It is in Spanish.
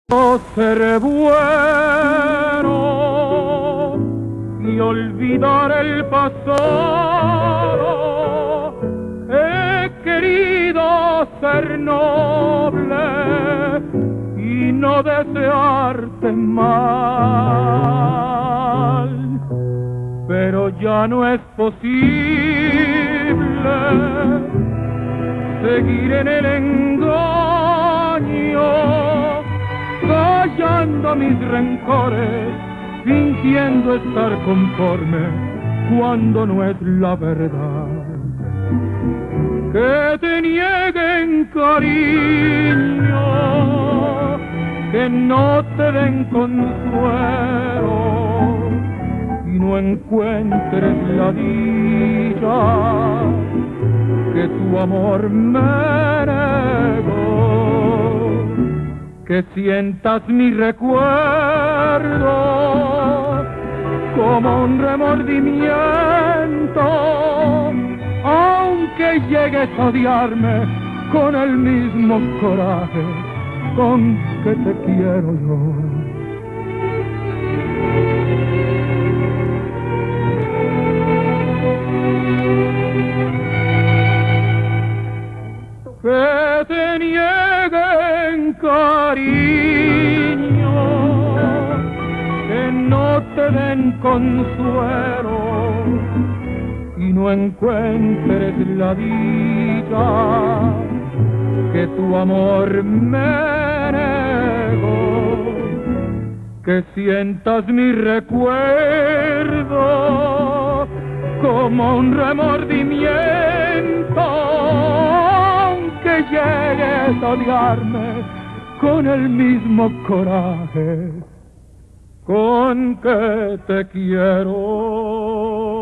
Ser bueno y olvidar el pasado. He querido ser noble y no desearte mal, pero ya no es posible seguir en el engaño, callando mis rencores, fingiendo estar conforme cuando no es la verdad. Que te nieguen cariño, que no te den consuelo y no encuentres la dicha que tu amor me negó. Que sientas mi recuerdo como un remordimiento, aunque llegues a odiarme con el mismo coraje con que te quiero yo. Que te nieguen cariño, que no te den consuelo y no encuentres la dicha que tu amor me negó. Que sientas mi recuerdo como un remordimiento, que llegues a odiarme con el mismo coraje con que te quiero.